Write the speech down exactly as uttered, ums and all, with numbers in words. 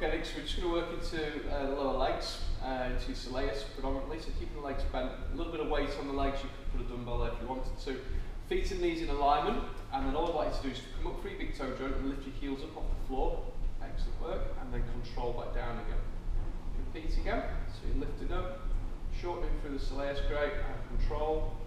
Okay, next we're just going to work into uh, the lower legs, uh, into your soleus predominantly, so keeping the legs bent, a little bit of weight on the legs, you could put a dumbbell there if you wanted to. Feet and knees in alignment, and then all I'd like you to do is come up through your big toe joint and lift your heels up off the floor. Excellent work, and then control back down again. Repeat again, so you're lifting up, shortening through the soleus, great, and control.